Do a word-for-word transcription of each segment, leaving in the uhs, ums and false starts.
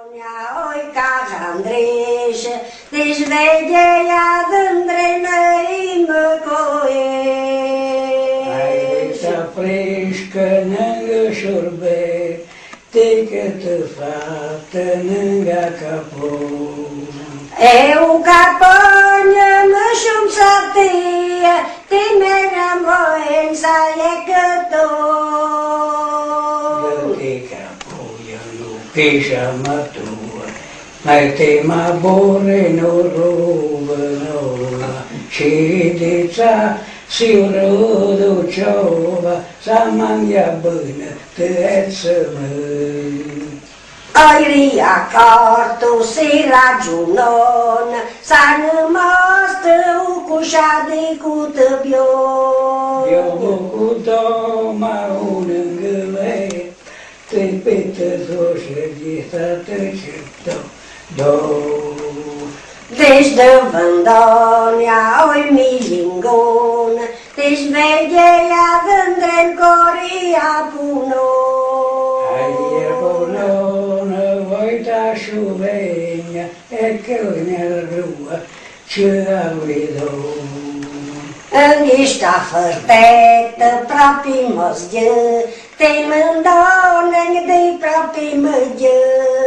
Oi Carandreș, deci vegheia dândrenăi mă coe. Hai să freșcă nângă șurbe, decât fată nângă capul. Eu capănă mă șum să tie, timerăm voien să e cător. Găte capul, eu nu pișa mă tua, mai te mă bore noruvă, noruvă, și de ța si rodu ciova, sa mangia bână, tăeță mâini. Airia cortu si ragiunon, sa nămastă ucușa de cutăbion. Eu cu doma un îngâle, te pete zoșe ghita te certo, do. Deci de vândonia oi milingon, deci vegheia dândren coria puno. Aie bononă, voita șuvenia, e că ne-ar rua, ce avidon. Înghişta fărtetă prapi măzgă, te mândonă de prapi măgă.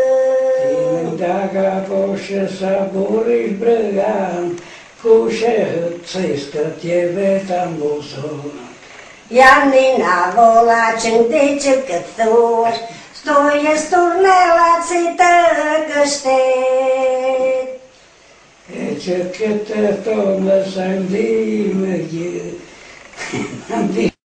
Dacă poșe saburi brăgan, cușe hățestă tjeve tambuzon. Janina vola čindiče kad thur, stoje sturnela cita kështet. E që këtë tonë sa ndime gjë,